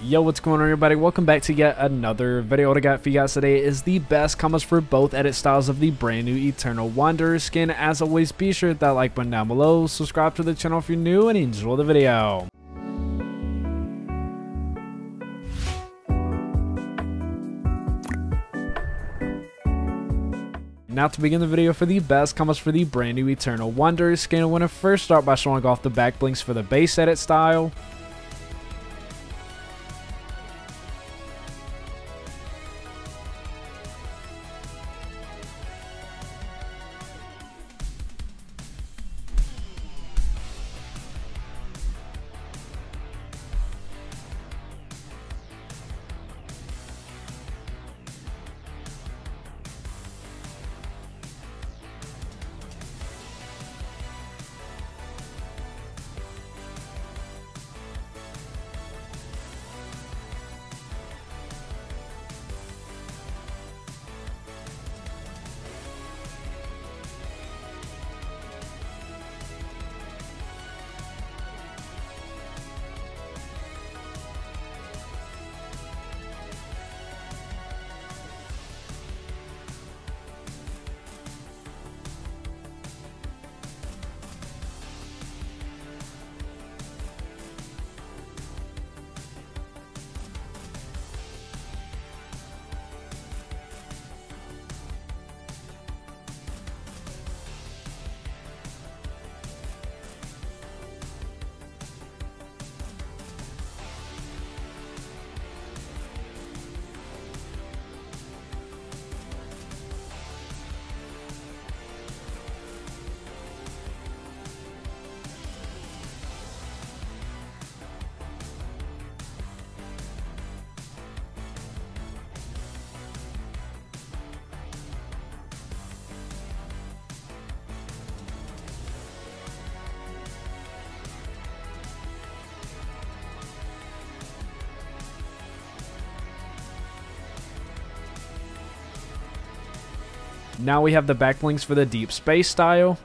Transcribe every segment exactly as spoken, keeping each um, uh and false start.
Yo, what's going on everybody? Welcome back to yet another video. What I got for you guys today is the best combos for both edit styles of the brand new Eternal Wanderer skin. As always, be sure to hit that like button down below, subscribe to the channel if you're new, and enjoy the video. Now to begin the video for the best combos for the brand new Eternal Wanderer skin, I want to first start by showing off the Backblings for the base edit style. Now we have the Backblings for the deep space style.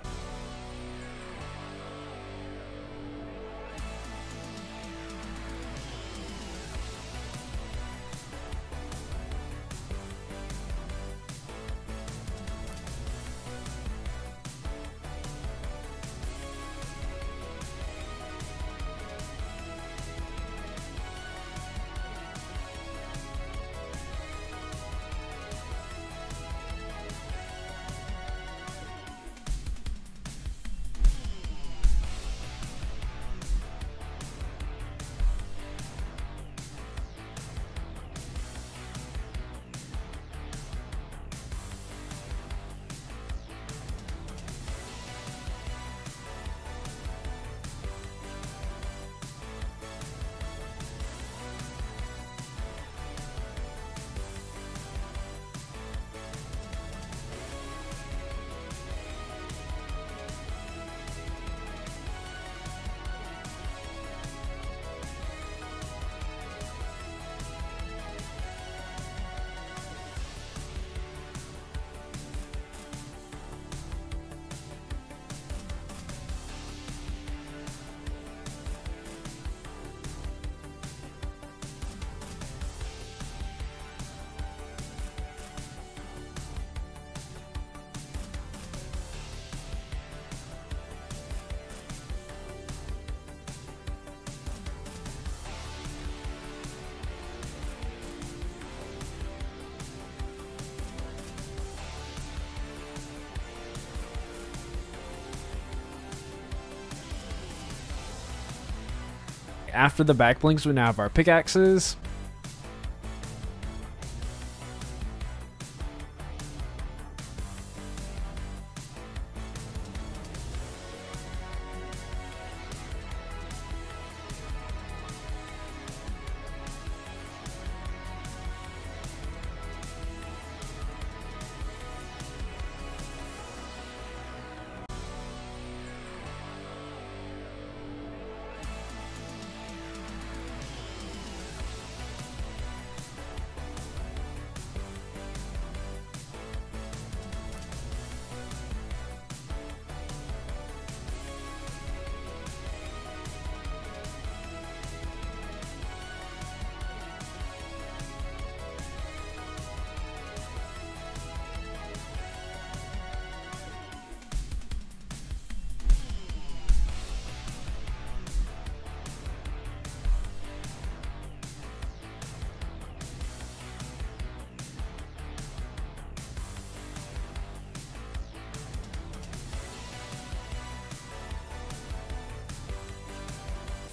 After the Backblings, we now have our Pickaxes.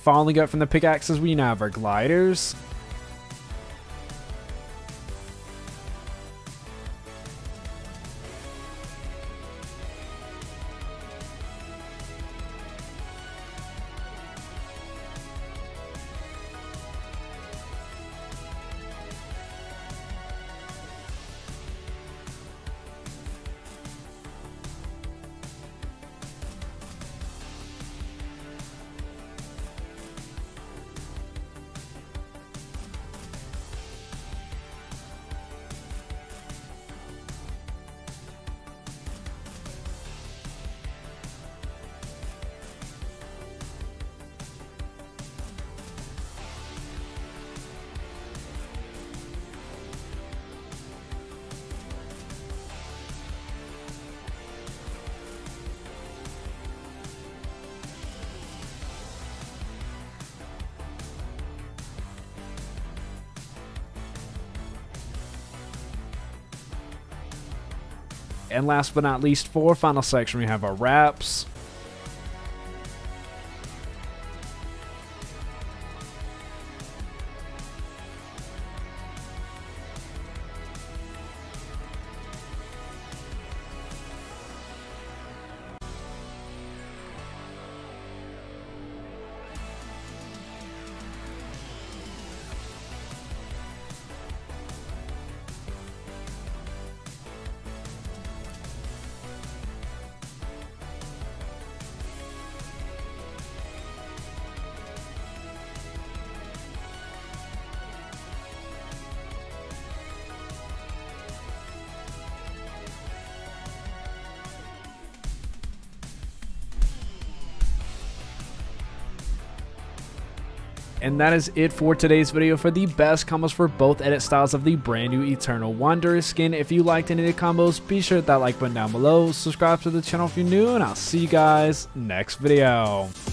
Following up from the pickaxes, we now have our gliders. And last but not least, for final section, we have our wraps. And that is it for today's video for the best combos for both edit styles of the brand new Eternal Wanderer skin. If you liked any of the combos, be sure to hit that like button down below, subscribe to the channel if you're new, and I'll see you guys next video.